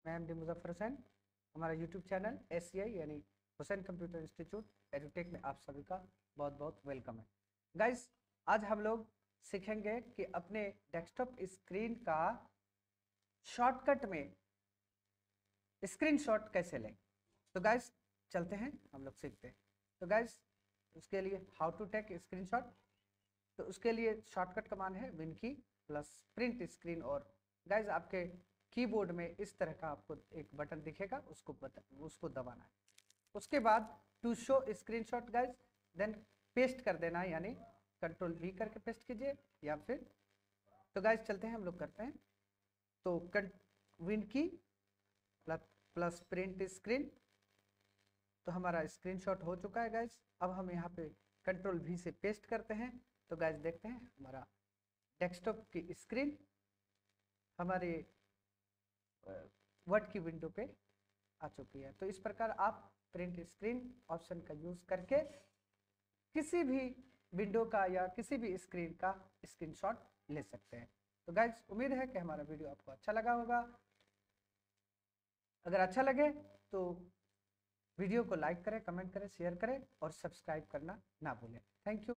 मैं एमडी मुजफ्फर हुसैन। हमारा YouTube channel SCI यानी हुसैन कंप्यूटर इंस्टीट्यूट एडुटेक में आप सभी का बहुत बहुत वेलकम है। गाइस, आज हम लोग सीखेंगे कि अपने डेस्कटॉप स्क्रीन का शॉर्टकट में स्क्रीनशॉट कैसे लें। तो गाइस चलते हैं, हम लोग सीखते हैं। तो गाइस उसके लिए हाउ टू टेक स्क्रीनशॉट, तो उसके लिए शॉर्टकट कमांड है विनकी प्लस प्रिंट स्क्रीन। और गाइज आपके कीबोर्ड में इस तरह का आपको एक बटन दिखेगा, उसको दबाना है। उसके बाद to show screenshot guys, then paste कर देना है, यानी कंट्रोल V करके पेस्ट कीजिए या फिर। तो गाइज चलते हैं, हम लोग करते हैं। तो विनकी प्लस प्रिंट स्क्रीन, तो हमारा स्क्रीनशॉट हो चुका है गाइज। अब हम यहाँ पे कंट्रोल V से पेस्ट करते हैं। तो गाइज देखते हैं हमारा डेस्कटॉप की स्क्रीन हमारे वर्ड की विंडो पे आ चुकी है। तो इस प्रकार आप प्रिंट स्क्रीन ऑप्शन का यूज करके किसी भी विंडो का या किसी भी स्क्रीन का स्क्रीनशॉट ले सकते हैं। तो गाइज उम्मीद है कि हमारा वीडियो आपको अच्छा लगा होगा। अगर अच्छा लगे तो वीडियो को लाइक करें, कमेंट करें, शेयर करें और सब्सक्राइब करना ना भूलें। Thank you.